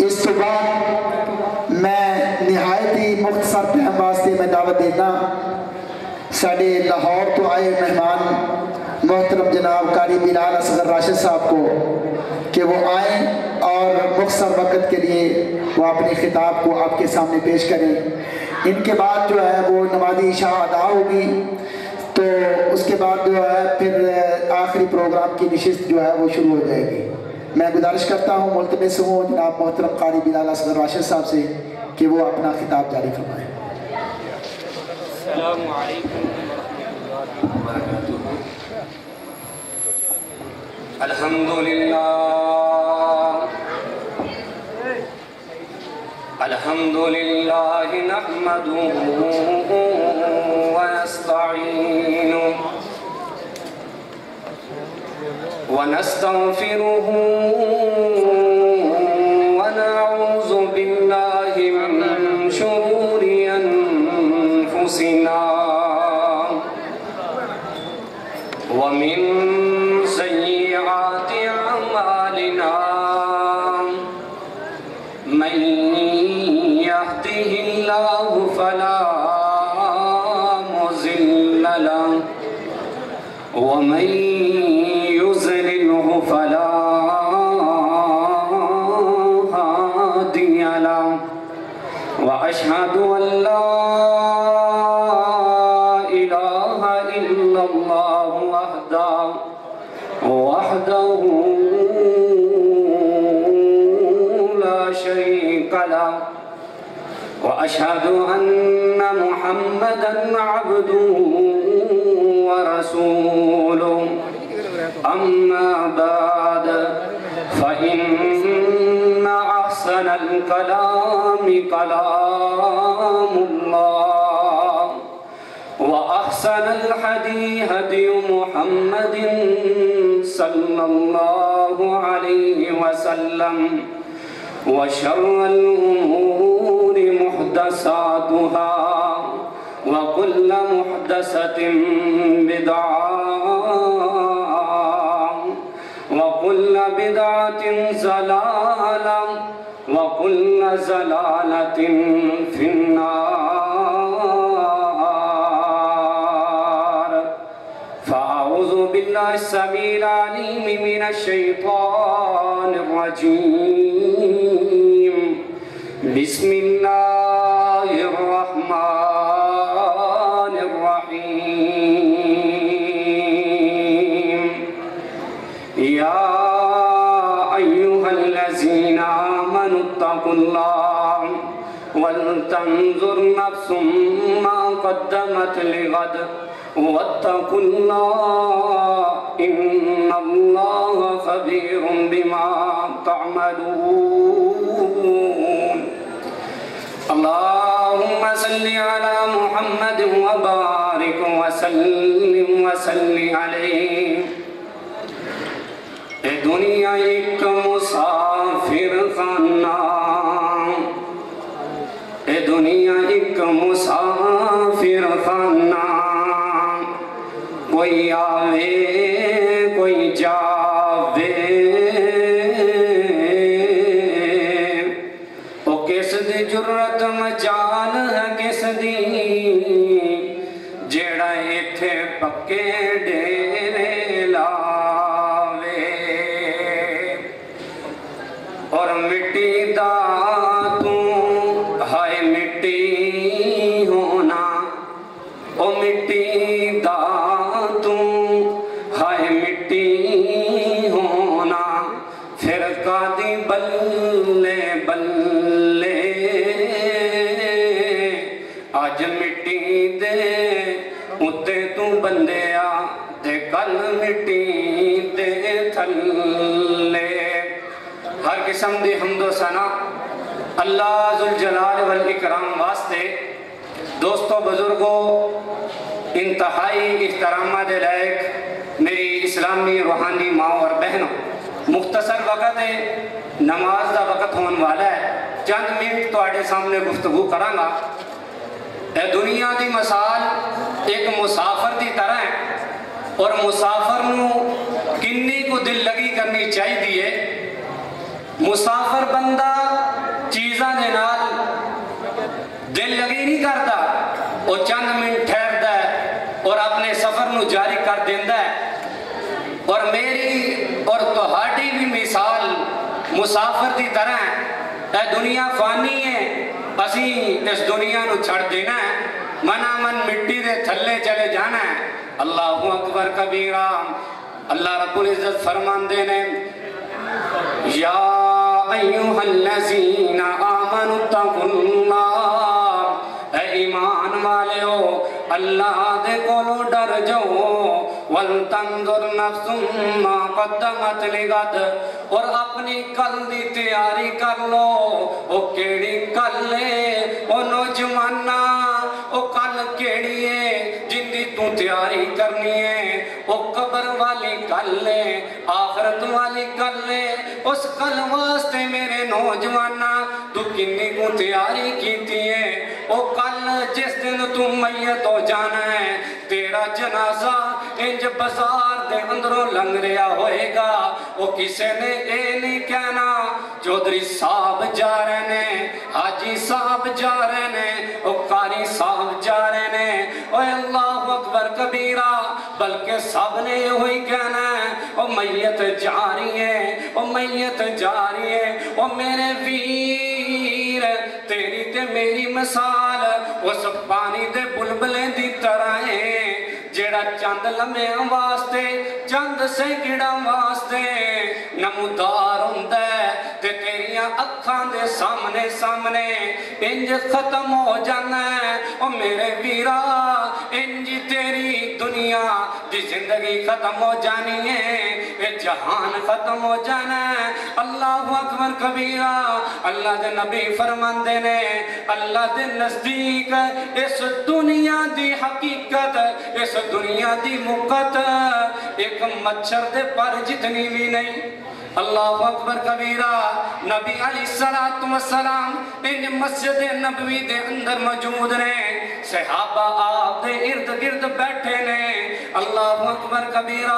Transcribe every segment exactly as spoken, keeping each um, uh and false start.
اس تو بعد میں نہایت ہی مختصر ٹائم واسطے میں دعوت دینا ساڑھے لاہور تو آئے مہمان محترم جناب قاری بلال اصغر راشد صاحب کو کہ وہ آئیں اور مختصر وقت کے لیے وہ اپنے خطاب کو آپ کے سامنے پیش کریں. ان کے بعد جو ہے وہ نماز عشاء ادا ہوگی تو اس کے بعد جو ہے پھر آخری پروگرام کی نشست جو ہے وہ شروع ہو جائے گی. میں گزارش کرتا ہوں ملتمس ہوں جناب محترم قاری بلال اصغر راشد صاحب سے کہ وہ اپنا خطاب جاری فرمائیں. السلام علیکم ورحمۃ اللہ وبرکاتہ. الحمدللہ الحمدللہ نحمدہ ونستعینہ ونستغفرہ ونعوذ باللہ من شرور انفسنا ومن سیئات اعمالنا من يهده الله فلا مضل له ومن يضلله فلا هادي له وأشهد أن لا إله إلا الله وحده وحده لا شريك له وأشهد أن محمدًا عبده ورسوله. أما بعد فإن أحسن الكلام كلام الله وأحسن الهدي هدي محمد صلى الله عليه وسلم وشر الأمور محدثاتها وكل محدثة بدعة وكل بدعة ضلالة وكل ضلالة في النار. فأعوذ بالله السميع العليم من الشيطان الرجيم. بسم الله الرحمن الرحيم. يا أيها الذين آمنوا اتقوا الله ولتنظر نفس ما قدمت لغد واتقوا الله إن الله خبير بما تعملون. اللهم صل على محمد وبارك وسلم وسلم عليه. اے دنیا ایک مسافر خانہ، اے دنیا ایک مسافر خانہ، کوئی آوے کوئی جاوے، او کس دی جرت مجال ہے کس دی جیڑا ایتھے پکے ڈیرے لاوے. اور مٹی دا تو ہائے مٹی ہونا، او مٹی دا تو ہائے مٹی ہونا، پھر قادی بلے بلے آج مٹی دے اتے تو بندیا تے کل مٹی دے تھلے. ہر قسم دی حمد و ثنا اللہ ذوالجلال والاکرام واسطے. دوستو بزرگو انتہائی احترامات لائق میری اسلامی روحانی ماں اور بہنوں، مختصر وقت ہے، نماز دا وقت ہون والا ہے، چند منٹ تو آڑے سامنے گفتگو کرانگا. اے دنیا دی مثال ایک مسافر دی طرح ہے اور مسافر نو کنی کو دل لگی کرنی چاہی دیئے. مسافر بندہ चीज़ां दे नाल दिल लगी नहीं करता, वो चंद मिनट ठहरता है और अपने सफर नू जारी कर देता है। और मेरी और तुहाडी भी मिसाल मुसाफिर की तरह है। दुनिया फानी है, असी इस दुनिया नू छड़ देना है, मना मन मिट्टी दे थल्ले चले जाना है। अल्लाहु अकबर कबीरा। अल्लाह रब्बुल इज्जत फरमांदे ने, या अय्युहल्लज़ीना आमनु तकुल्लाह, ऐ ईमान वालेओ अल्लाह दे कोलों डर जाओ। वल तंजुर नफ्सुम मा कद्दमत लिगद, और अपनी कल दी तैयारी कर लो। ओ केड़ी कल है ओ नौजवाना, ओ कल केड़ी है जिंदी तू तैयारी करनी है। ओ कबर वाली कल है, आखरत वाली कल है। उस कल वास्ते मेरे नौजवाना तू किन्नी को तैयारी कीती है। ओ कल जिस दिन तू मैयत हो जाना है, तेरा जनाजा इंज बाजार दे अंदरों लंघ रहा होएगा। ओ किसी ने ये नहीं कहना चौधरी साहब जा रहे ने, हाजी साहब जा रहे ने, ओ कारी साहब जा रहे ने, ओ अल्लाह अकबर कबीरा। बल्कि सब ने वही कहना है, ओ मैयत जा रही है, ओ मैयत जा रही है। ओ मेरे वीर, तेरी ते मेरी मिसाल उस पानी दे बुलबुले दी तरह है, जेड़ा चंद लम्हे वास्ते चंद सैकड़ा वास्ते नमूदार हुंदा है, ते तेरियां अखां दे सामने सामने इंज खत्म हो जाना है। ओ मेरे वीरा, इंज तेरी दुनिया दी जिंदगी खत्म हो जानी है, ये जहान खत्म हो जाना है। अल्लाह अकबर कबीरा। अल्लाह दे नबी फरमांदे ने, अल्लाह दे नजदीक इस दुनिया दी हकीकत, इस दुनिया दी मुकत एक मच्छर दे पर जितनी भी नहीं। अल्लाह अकबर कबीरा। नबी अलैहिस्सलातु वस्सलाम इन मस्जिद नबवी दे अंदर मौजूद ने, सहाबा आप दे इर्द गिर्द बैठे ने। अल्लाह अकबर कबीरा।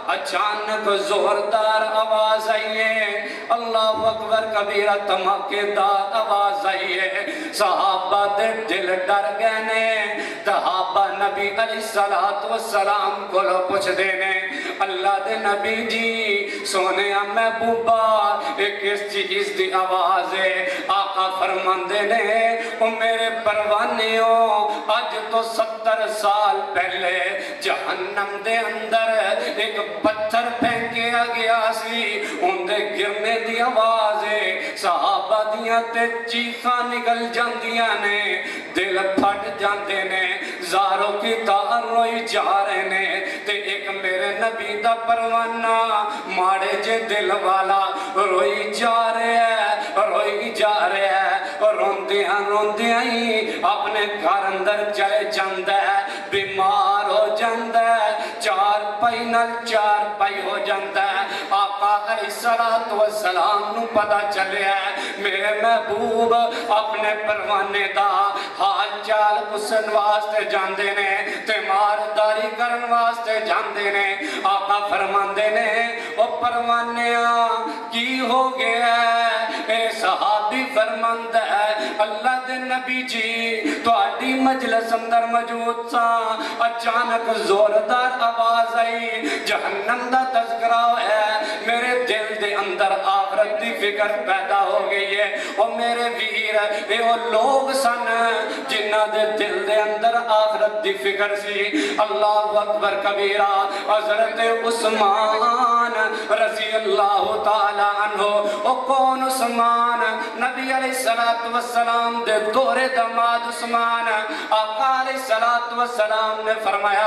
अचानक जोरदार आवाज आई है, अल्लाह अकबर कबीरा, धमाकेदार आवाज आई है। सहाबा दे दिल डर गए ने। सहाबा नबी अलैहिस्सलातु वस्सलाम को पुछदे ने, अल्लाह दे नबी जी सोने महबूबा एक किस चीज दी आवाज है? आका फरमांदे ने, ओ मेरे परवाने हो, अज तो सत्तर साल पहले जहन्नम दे अंदर एक पत्थर फेंकिया गया सी, उनदे गिरने दी आवाज है। सहाबा दियां ते चीखां निकल जांदियां ने, दिल फट जांदे ने, ज़ारों की तार रोई जा रहे ने। ते एक मेरे नबी दा परवाना माड़े जे दिल वाला रोई जा रहा है, रोई जा रहा है, और रोंदिया रोंदिया ही अपने घर अंदर चले जाता है, बीमार हो जाता है, चार पाई नाल चार पाई हो जाता है। आका अलैहिस्सलातु वस्सलाम नू पता चलिया मेरे महबूब अपने परवाने दा हाल चाल पुछन वास्ते जांदे ने ते मारदारी करन वास्ते जांदे ने। आका फरमांदे ने, ओ परवानिया की हो गया? ए सहाबी फरमांदा है, अल्लाह दे नबी जी तुहाडी मजलिस अंदर मौजूद सा, अचानक जोरदार आवाज आई, जहन्नम दा तज़किरा है, मेरे दिल दे अंदर आखरत दी फिक्र पैदा हो गई है। और मेरे वीर, ये वो लोग सन जिन्हां दे दिल दे अंदर आखरत दी फिक्र सी। अल्लाह अकबर कबीरा। हज़रत उस्मान रज़ी अल्लाह ताला अन्हु। ओ कौन उस्मान? नबी अलैहिस्सलातु वस्सलाम दे दोहरे दामाद उस्मान। आका अलैहिस्सलातु वस्सलाम ने फरमाया,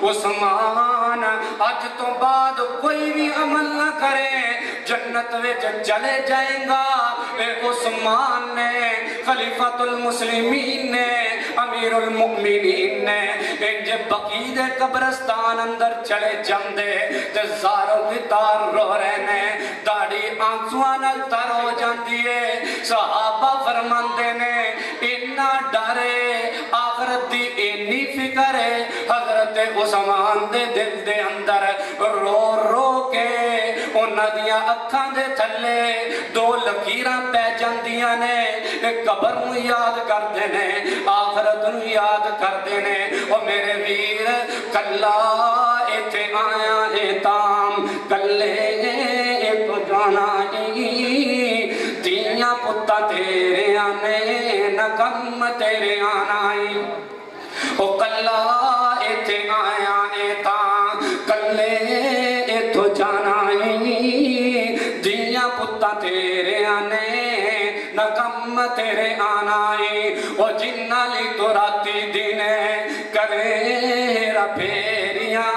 उस्मान आज तो बाद कोई भी अमल न करे जन्नत विच चले जाएगा। ए उस्मान ने, खलीफातुल मुस्लिमीन ने, अमीरुल मुमिनीन ने इंज बकी दे कब्रिस्तान अंदर चले जांदे ते ज़ारों की तार रो रहे ने, दाढ़ी आंसुआं नाल तर हो जाती है। सहाबा फरमांदे ने, इन्ना डरे आखरत दी इन्नी फिक्र है हजरत उस्मान दे दिल दे अंदर, रो रो के उन्हां दियां अखां दे थल्ले दो लकीरां पै जांदियां ने। تے قبر نو یاد کرتے نے آخرت نو یاد کرتے نے او میرے ویر کلا ایتھے آیا اے تام کلے اے تو جانا دیاں پتا تیرے آنے نہ کم تیرے آنائی او کلا ایتھے آیا اے تام کلے اے تو جانائی دیاں پتا تیرے آنے نہ کم تیرے آنائی او جنہ لی تو راتی دینے کرے را پھیریاں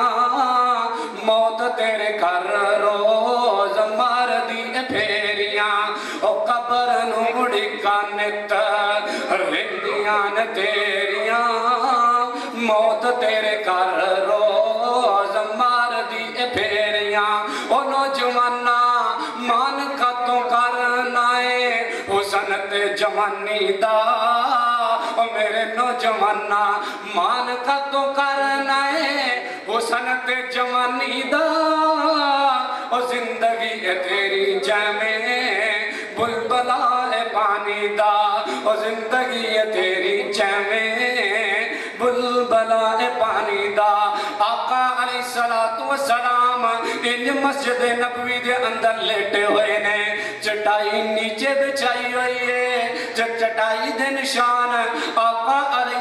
موت تیرے کر روز مار دی پھیریاں او قبر نوڑی کانت رندیاں تیریاں موت تیرے کر روز مار دی پھیریاں او نوجوانا مان کتوں کرنائے حسن تے جوانی دا او میرے نوجوانا مان کتوں کرنائے حسن تے جوانی دا او زندگی ہے تیری جیمے بلبلا ہے پانی دا او زندگی ہے تیری جیمے بلبلا ہے پانی دا آقا علیہ السلام انج مسجد نبوی دے اندر لیٹے ہوئے نے چٹائی نیچے بچائی ہوئی ہے جب چٹائی دے نشان آقا علیہ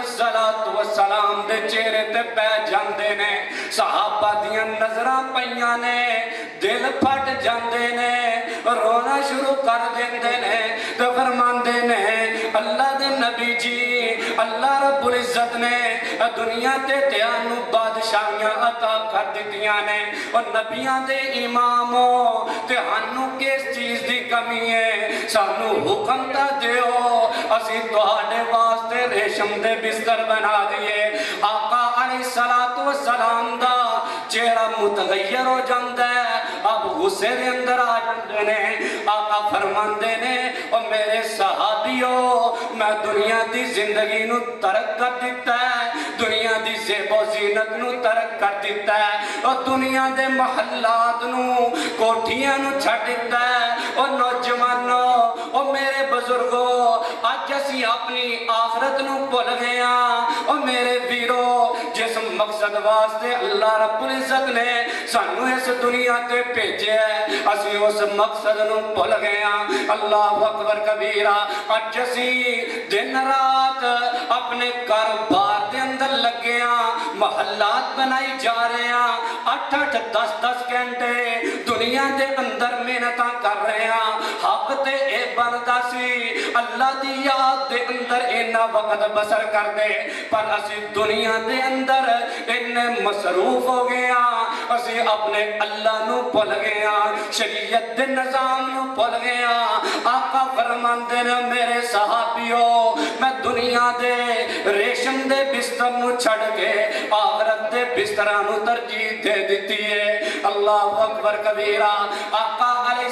السلام دے چہرے تے پہ جاندے نے صحابہ دیاں نظران پہیاں نے دل پھٹ جاندے نے رونا شروع کر دیندے نے تو فرماندے نے اللہ دے نبی جی اللہ رب العزت نے دنیا تے تیانو بادشاہیاں عطا کر دیتیاں نے اور نبیاں دے اماموں تیانو کس چیز دی کمی ہے سانو حکم تا دیو اسی توہانے واسطے ریشم دے بستر بنا دیئے آقا علیہ السلام دا چہرہ متغیر ہو جاندے اب غصے دے اندر آ جاندے نے آقا فرماندے نے اور میرے صحابیوں میں دنیا دی زندگی نو ترک کر دیتا ہے دنیا دی زیب و زینت نو ترک کر دیتا ہے اور دنیا دے محلات نو کوٹھیاں نو چھڑ دیتا ہے اور نوجوانوں اور میرے بزرگوں آج اسی اپنی آخرت نو بھول گیا اور میرے ویرو جس مقصد واسطے اللہ رب العزت نے سانو اس دنیا تے بھیجے ہے اسی اس مقصد نو بھول گیا اللہ اکبر کبیرہ آج اسی دن رات اپنے کاروبار دے اندر لگیا محلات بنائی جا رہے ہیں اٹھ اٹھ دس دس گھنٹے دنیا دے اندر محنتاں کر رہے ہیں حق تے اے بندا سی اللہ دی یاد دے اندر اینا وقت بسر کر دے پر اسی دنیا دے اندر انہیں مصروف ہو گیا اسی اپنے اللہ نو بھول گیا شریعت دے نظام نو بھول گیا آقا فرماندے نے میرے صحابیوں میں دنیا دے ریشم دے بستر نو چھڑ کے آخرت دے بسترانو ترجیح دے دیتی ہے اللہ اکبر کبیرہ آقا علیہ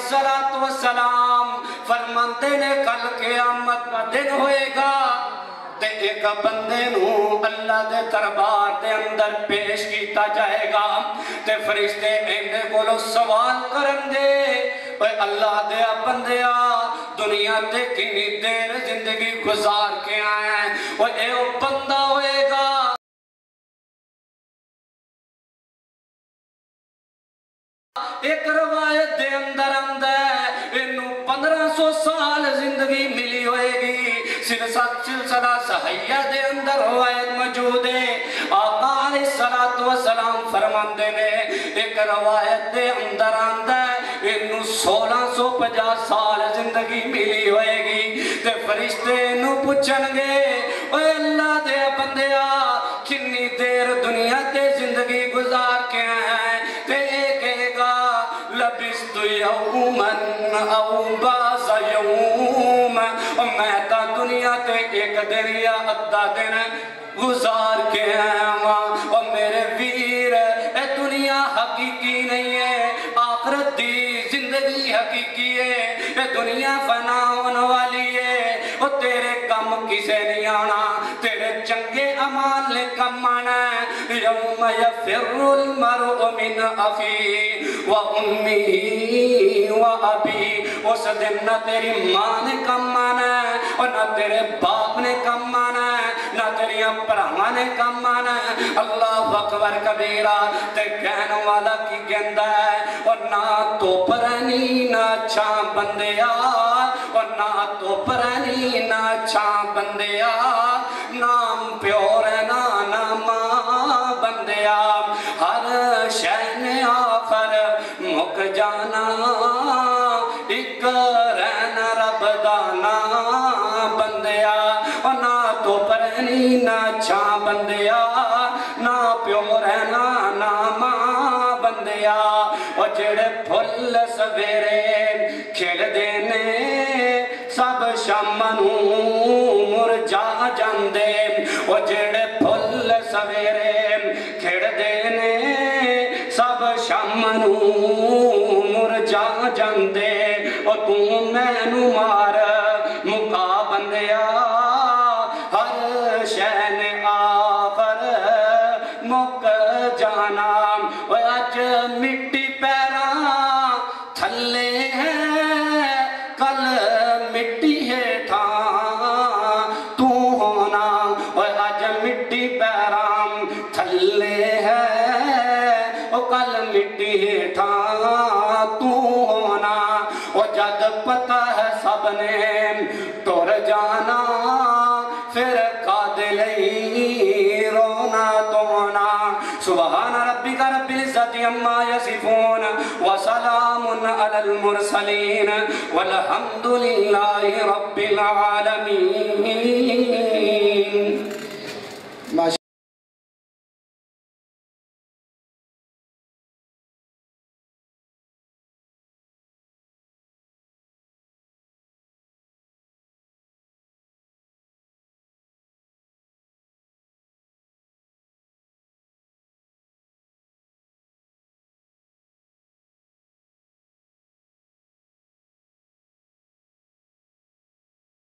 السلام فرماندے نے کل قیامت کا دن ہوئے گا تے ایک بندے نو اللہ دے دربار دے اندر پیش کیتا جائے گا تے فرشتے ایندے کولو سوال کرن دے اے اللہ دے بندیا دنیا تے کنی دیر زندگی گزار کے آئے ہیں اے او بندہ ہوئے گا ایک روایت دے اندر اندر انہوں پندرہ سو سال زندگی ملی ہوئے گی سلسلہ صحیحہ دے اندر روایت موجود ہے آقا علیہ السلام فرماندے نے ایک روایت دے اندر اندر انہوں سولہ سو پچاس سال زندگی ملی ہوئے گی تے فرشتے انہوں پوچھن گے اے اللہ دے بندیا کتنی دیر دنیا تے زندگی گزار کے ہیں تے ایک ایگا لبست یومن او باز یوم میں تا دنیا تے ایک دن یا ادھا دن گزار کے ہیں اور میرے ویر اے دنیا حقیقی نہیں ہے آخرت دی زندگی حقیقی ہے اے دنیا فنا ہونے والی ہے اور تیرے کم کسے نہیں آنا تیرے چنگے عمال نے کم آنا یوم یفر المرء من اخی و امی و ابی، اس دن نہ تیری ماں نے کم آنا ہے اور نہ تیرے باپ نے کم آنا ہے، نہ تیری پراواں نے کم آنا ہے۔ اللہ اکبر کبیرہ، تے کہن والا کی گندہ ہے اور نہ تو پرانی نہ چھاں بندیا، اور نہ تو پرانی نہ چھاں بندیا، نام پیور نہ ناما بندیا، ہر شہن آخر مک جانا، ایک رہن رب دانا بندیا، اور نہ تو پرانی نہ چھاں بندیا، نہ پیور نہ ناما بندیا، اور جڑے پھل سویرے کھل دینے سب شامنو مرجا جاندے، اور جڑے پھل سویرے کھل دینے سب شامنو مرجا جاندے، اور تو مینو مار مکا بندیا، ہر شہن آخر مک جانا، اور اج مٹی پیراں تھلے ہے، کل مٹی ہے تھاں تو ہونا، اور اج مٹی پیراں تھلے ہے، اور کل مٹی ہے تھاں تو ہونا، اور جد پتہ ہے سب نے ٹر جانا، پھر قادل ہی رونا تونا۔ سبحان ربک رب العزت عما یصفون وسلام علی المرسلین والحمد للہ رب العالمین۔